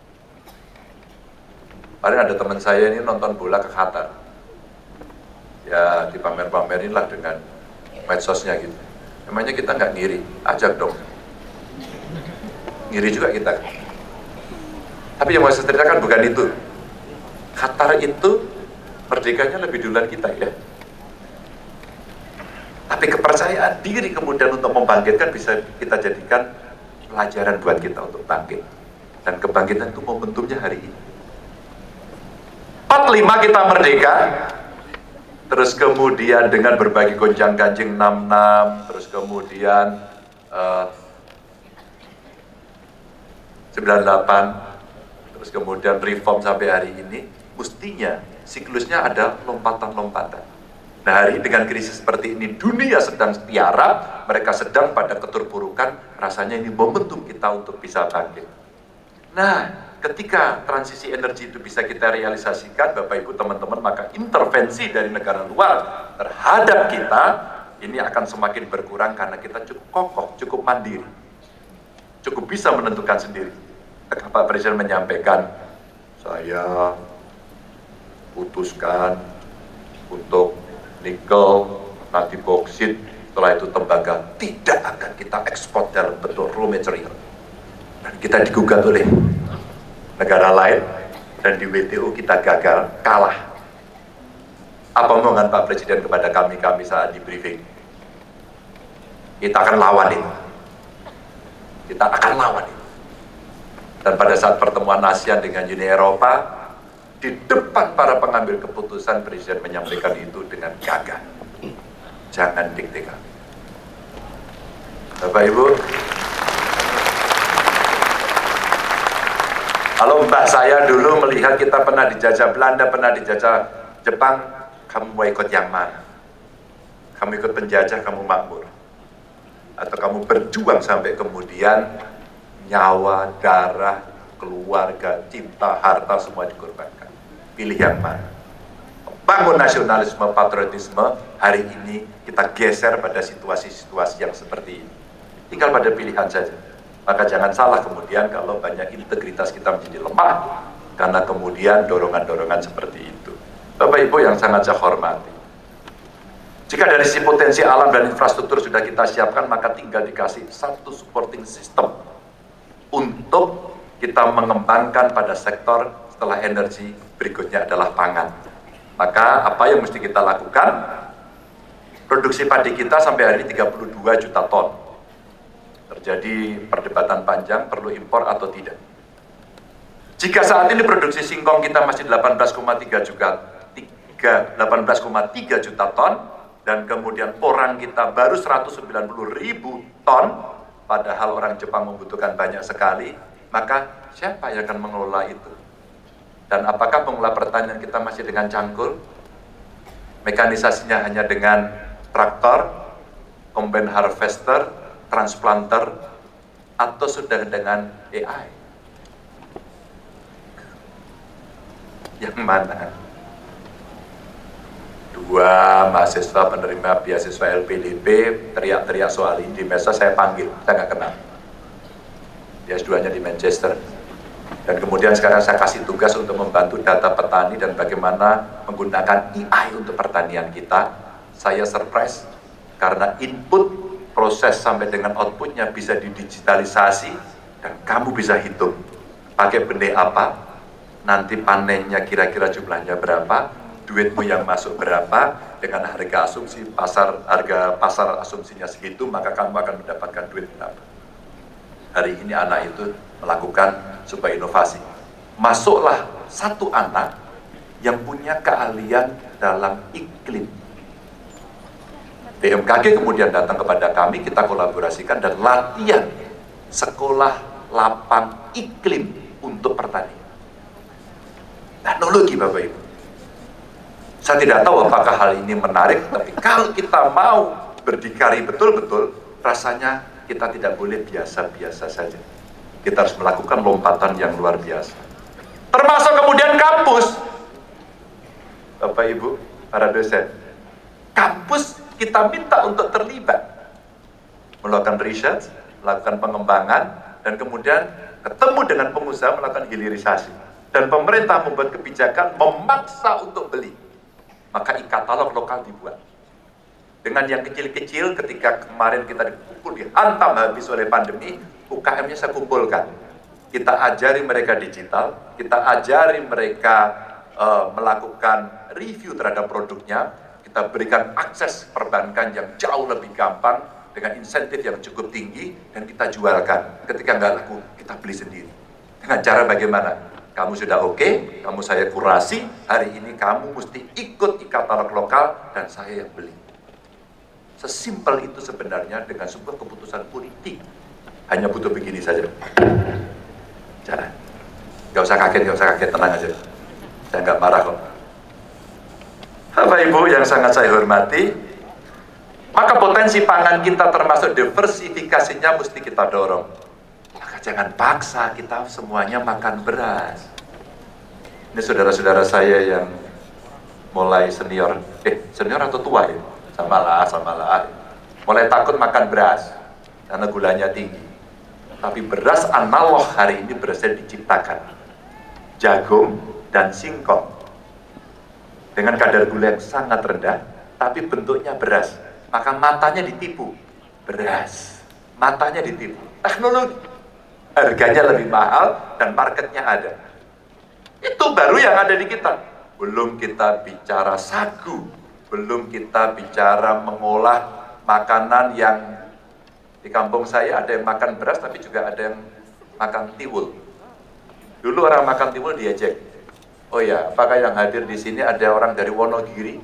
Kemarin ada teman saya ini nonton bola ke Qatar, ya dipamer-pamerin lah dengan medsosnya gitu. Emangnya kita nggak ngiri? Ajak dong. Ngiri juga kita. Tapi yang mau saya ceritakan bukan itu. Qatar itu merdekanya lebih duluan kita ya. Tapi kepercayaan diri kemudian untuk membangkitkan bisa kita jadikan pelajaran buat kita untuk bangkit. Dan kebangkitan itu momentumnya hari ini. empat puluh lima kita merdeka. Terus kemudian dengan berbagai gonjang ganjing enam puluh enam, terus kemudian uh, sembilan puluh delapan, terus kemudian reform sampai hari ini, mestinya siklusnya ada lompatan-lompatan. Nah hari ini dengan krisis seperti ini, dunia sedang tiarap, mereka sedang pada keterpurukan, rasanya ini momentum kita untuk bisa bangkit. Nah, ketika transisi energi itu bisa kita realisasikan, Bapak Ibu teman-teman, maka intervensi dari negara luar terhadap kita ini akan semakin berkurang karena kita cukup kokoh, cukup mandiri, cukup bisa menentukan sendiri. Pak Presiden menyampaikan, saya putuskan untuk nikel, nanti boksit, Setelah itu tembaga tidak akan kita ekspor dalam bentuk raw material. Dan kita digugat oleh negara lain, dan di W T O kita gagal, kalah. Apa omongan Pak Presiden kepada kami-kami saat di briefing? Kita akan lawan itu. Kita akan lawan itu. Dan pada saat pertemuan ASEAN dengan Uni Eropa, di depan para pengambil keputusan, Presiden menyampaikan itu dengan gagah. Jangan diktekan. Bapak Ibu, kalau mbak saya dulu melihat kita pernah dijajah Belanda, pernah dijajah Jepang, kamu mau ikut yang mana? Kamu ikut penjajah, kamu makmur. Atau kamu berjuang sampai kemudian nyawa, darah, keluarga, cinta, harta semua dikorbankan. Pilih yang mana? Bangun nasionalisme, patriotisme, hari ini kita geser pada situasi-situasi yang seperti ini. Tinggal pada pilihan saja. Maka jangan salah kemudian kalau banyak integritas kita menjadi lemah karena kemudian dorongan-dorongan seperti itu. Bapak Ibu yang sangat saya hormati, jika dari sisi potensi alam dan infrastruktur sudah kita siapkan, maka tinggal dikasih satu supporting system untuk kita mengembangkan pada sektor setelah energi, berikutnya adalah pangan. Maka apa yang mesti kita lakukan? Produksi padi kita sampai hari ini tiga puluh dua juta ton. Terjadi perdebatan panjang, perlu impor atau tidak. Jika saat ini produksi singkong kita masih delapan belas koma tiga juta ton, dan kemudian porang kita baru seratus sembilan puluh ribu ton, padahal orang Jepang membutuhkan banyak sekali, maka siapa yang akan mengelola itu? Dan apakah pengelola pertanian kita masih dengan cangkul? Mekanisasinya hanya dengan traktor, combine harvester, transplanter, atau sudah dengan A I? Yang mana? Dua mahasiswa penerima beasiswa L P D P teriak-teriak soal ini di mesa, saya panggil, saya nggak kenal. Dia S dua-nya di Manchester. Dan kemudian sekarang saya kasih tugas untuk membantu data petani dan bagaimana menggunakan A I untuk pertanian kita. Saya surprise karena input, proses sampai dengan outputnya bisa didigitalisasi dan kamu bisa hitung pakai benih apa, nanti panennya kira-kira jumlahnya berapa, duitmu yang masuk berapa, dengan harga asumsi pasar, harga pasar asumsinya segitu, maka kamu akan mendapatkan duit berapa. Hari ini anak itu melakukan sebuah inovasi. Masuklah satu anak yang punya keahlian dalam iklim. B M K G kemudian datang kepada kami, kita kolaborasikan dan latihan sekolah lapang iklim untuk pertanian. Teknologi, Bapak Ibu. Saya tidak tahu apakah hal ini menarik, tapi kalau kita mau berdikari betul-betul, rasanya kita tidak boleh biasa-biasa saja. Kita harus melakukan lompatan yang luar biasa. Termasuk kemudian kampus. Bapak Ibu, para dosen. Kampus kita minta untuk terlibat. Melakukan riset, melakukan pengembangan, dan kemudian ketemu dengan pengusaha melakukan hilirisasi. Dan pemerintah membuat kebijakan memaksa untuk beli. Maka e-katalog lokal dibuat. Dengan yang kecil-kecil, ketika kemarin kita dipukul, dihantam habis oleh pandemi, U K M-nya saya kumpulkan. Kita ajari mereka digital, kita ajari mereka uh, melakukan review terhadap produknya, kita berikan akses perbankan yang jauh lebih gampang, dengan insentif yang cukup tinggi, dan kita jualkan. Ketika nggak laku, kita beli sendiri. Dengan cara bagaimana? Kamu sudah oke, okay, kamu saya kurasi, hari ini kamu mesti ikut e-katalog lokal, dan saya yang beli. Sesimpel itu sebenarnya dengan sebuah keputusan politik. Hanya butuh begini saja. Jangan. Gak usah kaget, gak usah kaget, tenang aja. Saya nggak marah kok. Bapak Ibu yang sangat saya hormati, maka potensi pangan kita termasuk diversifikasinya mesti kita dorong. Maka jangan paksa kita semuanya makan beras. Ini saudara-saudara saya yang mulai senior, eh senior atau tua ya? Samalah, samalah. Mulai takut makan beras karena gulanya tinggi. Tapi beras analog hari ini berhasil diciptakan. Jagung dan singkong. Dengan kadar gula yang sangat rendah, tapi bentuknya beras. maka matanya ditipu. Beras, matanya ditipu. Teknologi, harganya lebih mahal dan marketnya ada. Itu baru yang ada di kita. Belum kita bicara sagu, belum kita bicara mengolah makanan yang di kampung saya ada yang makan beras tapi juga ada yang makan tiwul. Dulu orang makan tiwul diejek. Oh ya, apakah yang hadir di sini ada orang dari Wonogiri?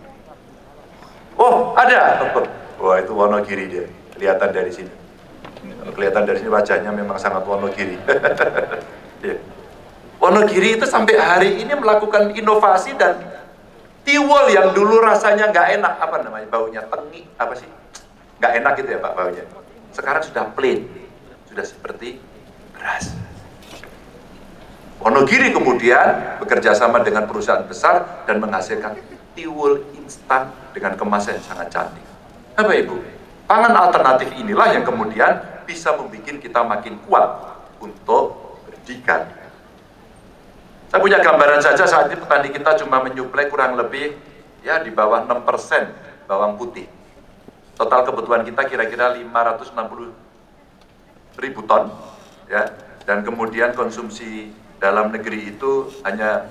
Oh, ada. Wah, itu Wonogiri dia. Kelihatan dari sini. Kalau kelihatan dari sini wajahnya memang sangat Wonogiri. Yeah. Wonogiri itu sampai hari ini melakukan inovasi dan tiwul yang dulu rasanya nggak enak, apa namanya, baunya tengi, apa sih? Nggak enak gitu ya Pak baunya. Sekarang sudah plain, sudah seperti beras. Wonogiri kemudian bekerja sama dengan perusahaan besar dan menghasilkan tiwul instan dengan kemasan yang sangat cantik. Apa Ibu? Pangan alternatif inilah yang kemudian bisa membuat kita makin kuat untuk berdikar. Saya punya gambaran saja saat ini petani kita cuma menyuplai kurang lebih ya di bawah enam persen bawang putih. Total kebutuhan kita kira-kira lima ratus enam puluh ribu ton ya, dan kemudian konsumsi dalam negeri itu hanya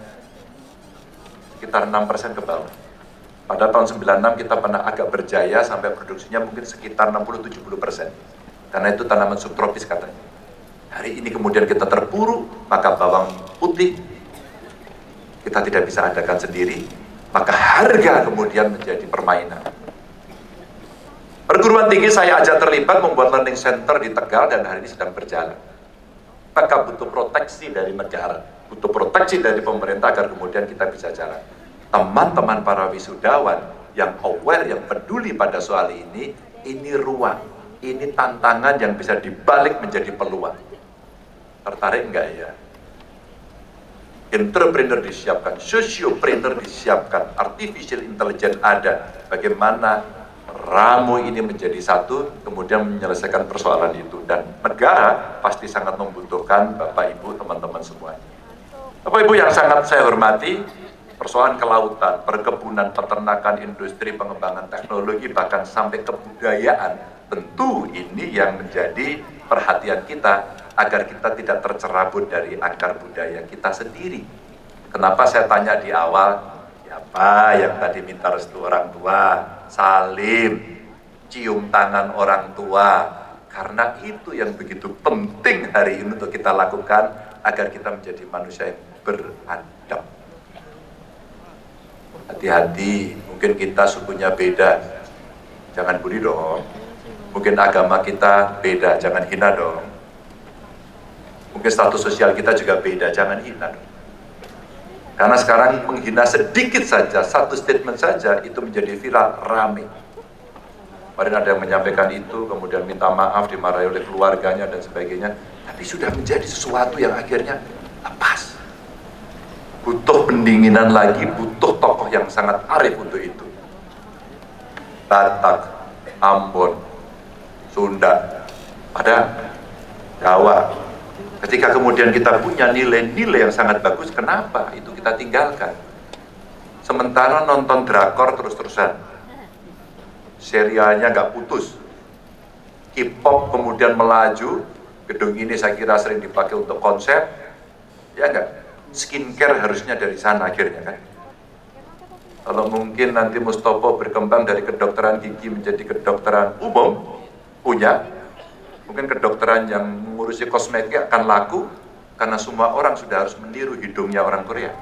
sekitar enam persen ke bawah. Pada tahun sembilan puluh enam kita pernah agak berjaya sampai produksinya mungkin sekitar enam puluh sampai tujuh puluh persen. Karena itu tanaman subtropis katanya. Hari ini kemudian kita terpuruk, maka bawang putih kita tidak bisa adakan sendiri, maka harga kemudian menjadi permainan. Perguruan tinggi saya ajak terlibat membuat learning center di Tegal dan hari ini sedang berjalan. Maka butuh proteksi dari negara, butuh proteksi dari pemerintah agar kemudian kita bisa jalan. Teman-teman para wisudawan yang aware, yang peduli pada soal ini, ini ruang, ini tantangan yang bisa dibalik menjadi peluang. Tertarik enggak ya? Entrepreneur disiapkan, sociopreneur disiapkan, artificial intelligence ada. Bagaimana ramu ini menjadi satu, kemudian menyelesaikan persoalan itu. Dan negara pasti sangat membutuhkan Bapak Ibu, teman-teman semuanya. Bapak Ibu yang sangat saya hormati, persoalan kelautan, perkebunan, peternakan, industri, pengembangan teknologi, bahkan sampai kebudayaan, tentu ini yang menjadi perhatian kita agar kita tidak tercerabut dari akar budaya kita sendiri. Kenapa saya tanya di awal, ya Pak yang tadi minta restu orang tua, salim, cium tangan orang tua, karena itu yang begitu penting hari ini untuk kita lakukan agar kita menjadi manusia yang beradab. Hati-hati, mungkin kita sukunya beda, jangan bully dong. Mungkin agama kita beda, jangan hina dong. Mungkin status sosial kita juga beda, jangan hina dong. Karena sekarang menghina sedikit saja, satu statement saja, itu menjadi viral, rame. Kemarin ada yang menyampaikan itu, kemudian minta maaf, dimarahi oleh keluarganya dan sebagainya. Tapi sudah menjadi sesuatu yang akhirnya lepas. Butuh pendinginan lagi, butuh tokoh yang sangat arif untuk itu. Batak, Ambon, Sunda, pada Jawa. Ketika kemudian kita punya nilai-nilai yang sangat bagus, kenapa itu kita tinggalkan? Sementara nonton drakor terus-terusan, serialnya nggak putus, K-pop kemudian melaju, gedung ini saya kira sering dipakai untuk konsep, ya nggak? Skincare harusnya dari sana akhirnya kan? Kalau mungkin nanti Mustopo berkembang dari kedokteran gigi menjadi kedokteran umum, punya, mungkin kedokteran yang mengurusi kosmetik akan laku karena semua orang sudah harus meniru hidungnya orang Korea.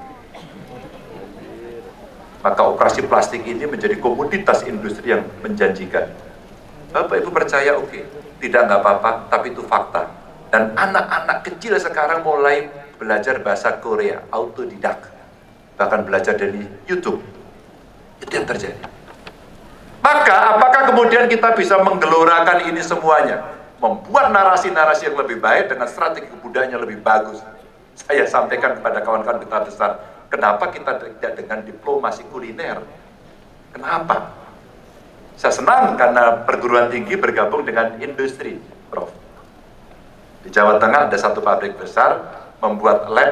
Maka operasi plastik ini menjadi komoditas industri yang menjanjikan. Bapak Ibu percaya oke, okay. Tidak nggak apa-apa, tapi itu fakta. Dan anak-anak kecil sekarang mulai belajar bahasa Korea, autodidak, bahkan belajar dari YouTube. Itu yang terjadi. Maka apakah kemudian kita bisa menggelorakan ini semuanya? Membuat narasi-narasi yang lebih baik dengan strategi kebudayaan yang lebih bagus. Saya sampaikan kepada kawan-kawan kita besar, kenapa kita tidak dengan diplomasi kuliner? Kenapa? Saya senang karena perguruan tinggi bergabung dengan industri, Prof. Di Jawa Tengah ada satu pabrik besar membuat lab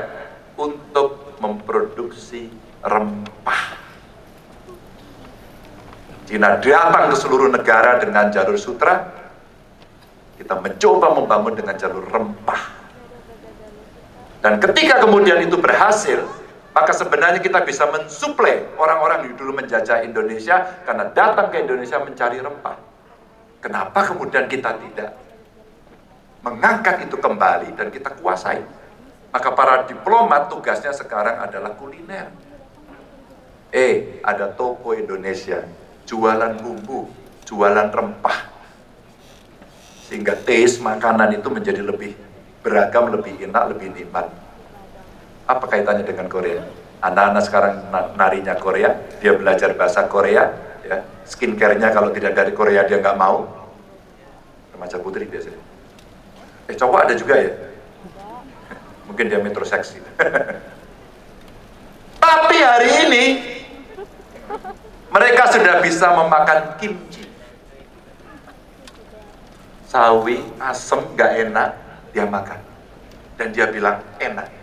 untuk memproduksi rempah. Cina datang ke seluruh negara dengan jalur sutra, kita mencoba membangun dengan jalur rempah. Dan ketika kemudian itu berhasil, maka sebenarnya kita bisa mensuplai orang-orang yang dulu menjajah Indonesia karena datang ke Indonesia mencari rempah. Kenapa kemudian kita tidak mengangkat itu kembali dan kita kuasai? Maka para diplomat tugasnya sekarang adalah kuliner. Eh, ada toko Indonesia, jualan bumbu, jualan rempah. Sehingga taste makanan itu menjadi lebih beragam, lebih enak, lebih nikmat. Apa kaitannya dengan Korea? Anak-anak sekarang narinya Korea, dia belajar bahasa Korea, ya. Skincare-nya kalau tidak dari Korea dia nggak mau. Remaja putri biasanya. Eh cowok ada juga ya? Mungkin dia metroseksi. Tapi hari ini mereka sudah bisa memakan kimchi. Sawi, asem, nggak enak, dia makan. Dan dia bilang enak.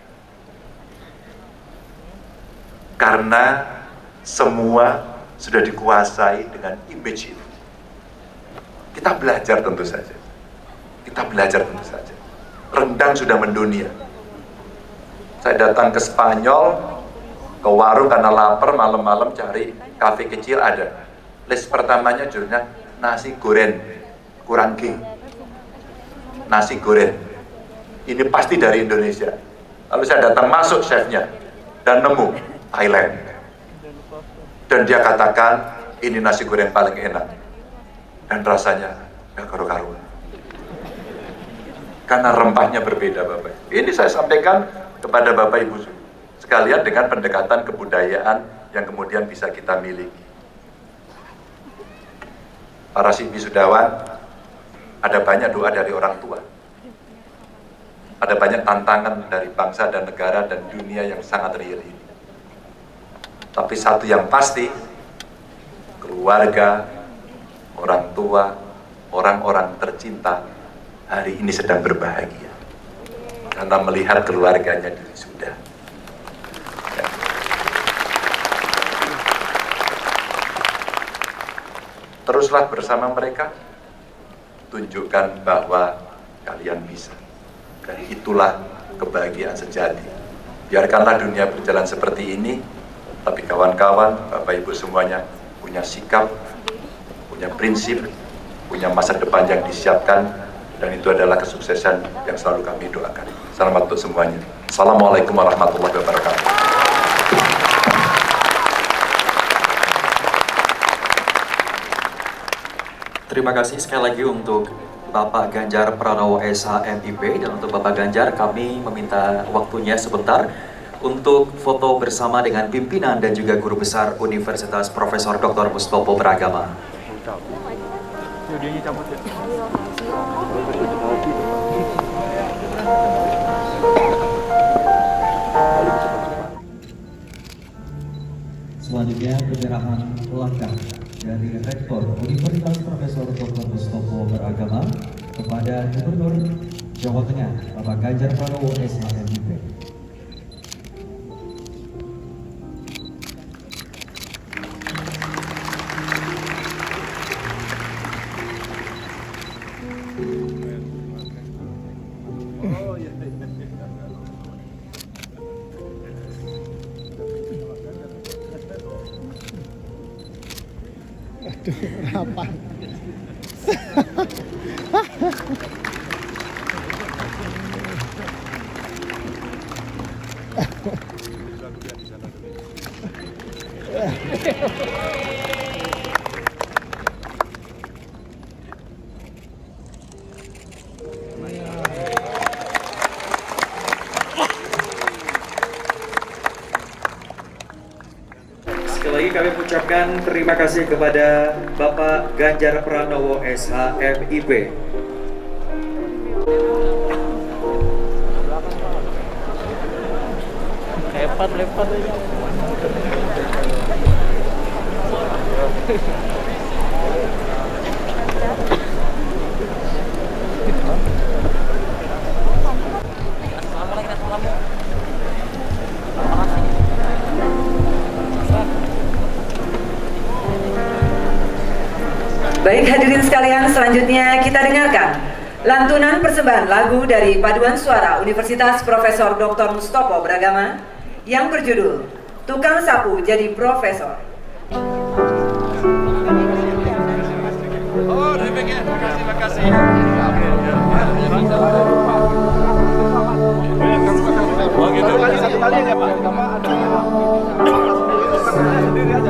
Karena semua sudah dikuasai dengan image itu. Kita belajar tentu saja. Kita belajar tentu saja. Rendang sudah mendunia. Saya datang ke Spanyol, ke warung karena lapar, malam-malam cari kafe kecil ada. List pertamanya judulnya nasi goreng kurang G. Nasi goreng. Ini pasti dari Indonesia. Lalu saya datang masuk chefnya dan nemu Thailand. Dan dia katakan ini nasi goreng paling enak dan rasanya gak karu-karuan. Karena rempahnya berbeda, Bapak. Ini saya sampaikan kepada Bapak Ibu sekalian dengan pendekatan kebudayaan yang kemudian bisa kita miliki. Para wisudawan, ada banyak doa dari orang tua. Ada banyak tantangan dari bangsa dan negara dan dunia yang sangat real ini. Tapi satu yang pasti, keluarga, orang tua, orang-orang tercinta hari ini sedang berbahagia karena melihat keluarganya diwisuda. Ya. Teruslah bersama mereka, tunjukkan bahwa kalian bisa. Dan itulah kebahagiaan sejati. Biarkanlah dunia berjalan seperti ini. Tapi kawan-kawan, Bapak Ibu semuanya punya sikap, punya prinsip, punya masa depan yang disiapkan, dan itu adalah kesuksesan yang selalu kami doakan. Selamat untuk semuanya. Assalamualaikum warahmatullahi wabarakatuh. Terima kasih sekali lagi untuk Bapak Ganjar Pranowo S H M I P, dan untuk Bapak Ganjar kami meminta waktunya sebentar untuk foto bersama dengan pimpinan dan juga guru besar Universitas Profesor Doktor Mustopo Beragama. Selanjutnya penyerahan langkah dari Rektor Universitas Profesor Doktor Mustopo Beragama kepada Gubernur Jawa Tengah Bapak Ganjar Pranowo S H M I P. Apa? Sekali lagi kami mengucapkan terima kasih kepada Bapak Ganjar Pranowo S H M I P. Lepat-lepat aja. Baik hadirin sekalian, selanjutnya kita dengarkan lantunan persembahan lagu dari Paduan Suara Universitas Profesor Doktor Mustopo Beragama yang berjudul Tukang Sapu Jadi Profesor. Oh, terima kasih. Oh gitu, lagi satu kali ya Pak? Sendiri aja.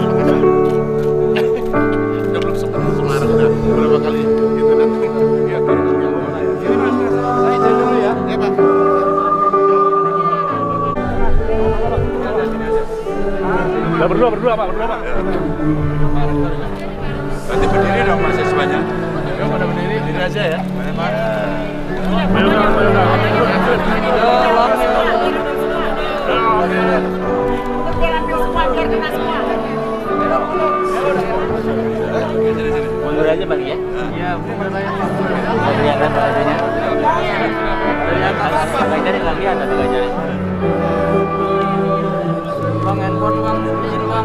Udah belum sempat kemarin udah berapa kali gitu kan? Iya, ini Mas, saya izin dulu ya. Iya Pak. Udah berdua, berdua Pak, berdua Pak. Nanti berdiri dong mahasiswanya. Ya, pada berdiri, berdiri aja ya. Pak. Mundur aja bang ya? Iya, kelihatan bajunya. Kelihatan dari lagi ada bagajnya. Bang handphone bang, izin bang.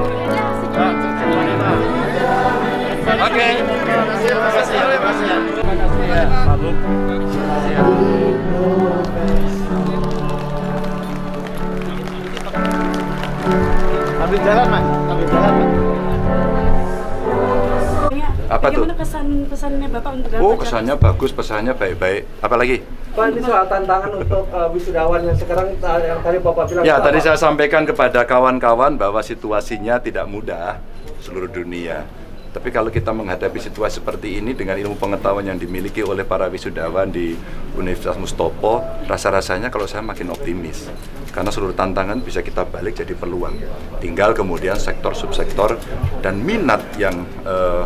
Oke, terima kasih, terima kasih, terima kasih ya, Pak Bung. Ambil jalan Mas, ambil jalan Mas. Apa tuh? Bagaimana kesan-pesannya Bapak untuk Oh, kesannya bagus, pesannya baik-baik. Apa lagi? Pak, ini soal tantangan untuk uh, wisudawan yang sekarang uh, yang tadi Bapak bilang. Ya, tadi saya sampaikan kepada kawan-kawan bahwa situasinya tidak mudah seluruh dunia. Tapi kalau kita menghadapi situasi seperti ini dengan ilmu pengetahuan yang dimiliki oleh para wisudawan di Universitas Mustopo, rasa-rasanya kalau saya makin optimis. Karena seluruh tantangan bisa kita balik jadi peluang. Tinggal kemudian sektor-subsektor dan minat yang uh,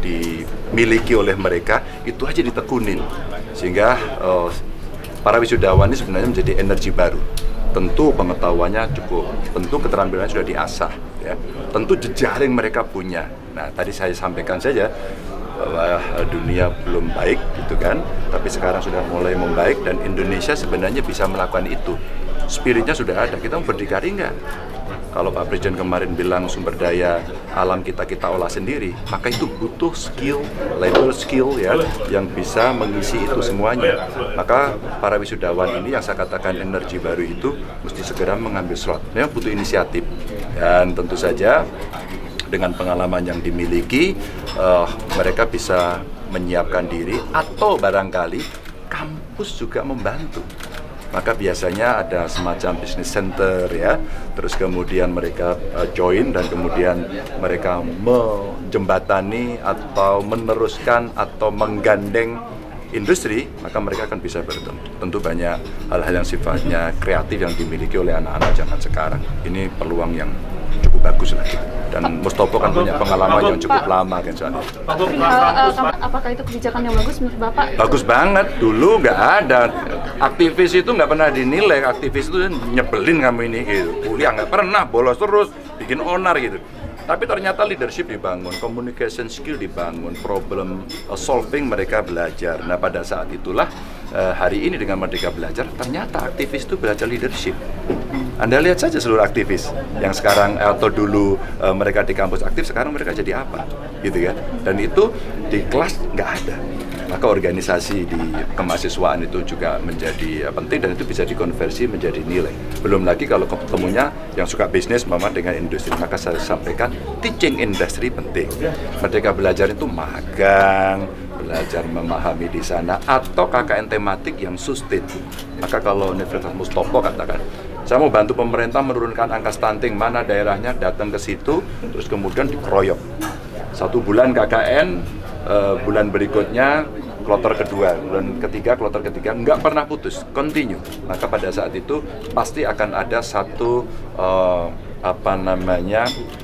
dimiliki oleh mereka itu aja ditekunin. Sehingga uh, para wisudawan ini sebenarnya menjadi energi baru. Tentu pengetahuannya cukup, tentu keterampilannya sudah diasah, ya. Tentu jejaring mereka punya. Nah, tadi saya sampaikan saja bahwa dunia belum baik, gitu kan, tapi sekarang sudah mulai membaik dan Indonesia sebenarnya bisa melakukan itu. Spiritnya sudah ada, kita mau berdikari nggak? Kalau Pak Presiden kemarin bilang sumber daya alam kita kita olah sendiri, maka itu butuh skill, labor skill ya, yang bisa mengisi itu semuanya. Maka para wisudawan ini yang saya katakan energi baru itu mesti segera mengambil slot. Memang butuh inisiatif dan tentu saja dengan pengalaman yang dimiliki uh, mereka bisa menyiapkan diri atau barangkali kampus juga membantu. Maka biasanya ada semacam business center ya, terus kemudian mereka uh, join dan kemudian mereka menjembatani atau meneruskan atau menggandeng industri, maka mereka akan bisa bertemu. Tentu banyak hal-hal yang sifatnya kreatif yang dimiliki oleh anak-anak zaman sekarang. Ini peluang yang cukup bagus lah. Dan Mustopo kan punya pengalaman yang cukup lama kan soalnya. Tapi uh, uh, apakah itu kebijakan yang bagus menurut Bapak? Bagus banget. Dulu nggak ada. Aktivis itu nggak pernah dinilai. Aktivis itu nyebelin kamu ini gitu. Kuliah nggak pernah, bolos terus, bikin onar gitu. Tapi ternyata leadership dibangun, communication skill dibangun, problem solving mereka belajar. Nah pada saat itulah hari ini dengan Merdeka Belajar, ternyata aktivis itu belajar leadership. Anda lihat saja seluruh aktivis yang sekarang atau dulu mereka di kampus aktif, sekarang mereka jadi apa, gitu kan? Dan itu di kelas nggak ada. Maka organisasi di kemahasiswaan itu juga menjadi penting dan itu bisa dikonversi menjadi nilai. Belum lagi kalau ketemunya yang suka bisnis mama dengan industri, maka saya sampaikan teaching industry penting. Merdeka Belajar itu magang, belajar memahami di sana atau K K N tematik yang sustain. Maka kalau Universitas Mustopo katakan, saya mau bantu pemerintah menurunkan angka stunting, mana daerahnya, datang ke situ, terus kemudian dikeroyok. Satu bulan K K N, Uh, bulan berikutnya kloter kedua, bulan ketiga, kloter ketiga nggak pernah putus, continue. Maka pada saat itu pasti akan ada satu uh, apa namanya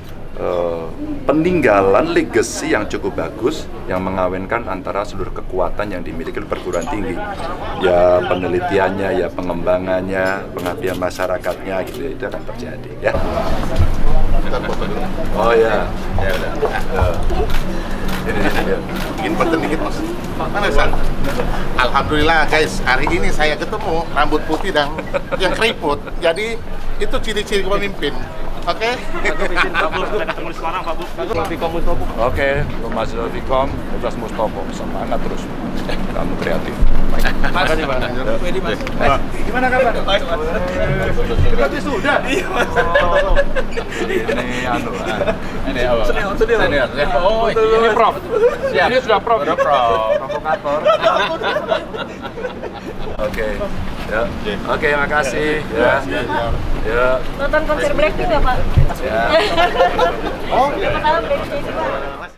uh, peninggalan legacy yang cukup bagus yang mengawinkan antara seluruh kekuatan yang dimiliki perguruan tinggi, ya penelitiannya, ya pengembangannya, pengabdian masyarakatnya, gitu itu akan terjadi ya. Oh ya, ya udah. Uh. Ini, ini, ya. Ingin penting dikit mas. Mana San? Alhamdulillah guys, hari ini saya ketemu rambut putih dan yang keriput. Jadi itu ciri-ciri pemimpin. Oke. Pak Bu, kita ketemu di Semarang, Pak Bu. Zulfiqom Mustopo. Oke, Mas Zulfiqom, Ustaz Mustopo, semangat terus. Kamu kreatif. Makasih, Pak. Ini Mas. Gimana kabar? Baik. Sudah. Iya, Mas. Ini anu. Ini apa? Senior. Oh, ini Prof. Siap. Ini sudah Prof. Sudah Prof. Provokator. Oke. Ya. Oke, makasih. Ya. Ya. Nonton konser Blackpink nggak, Pak? Ya. Oh, pertama Blackpink, Pak.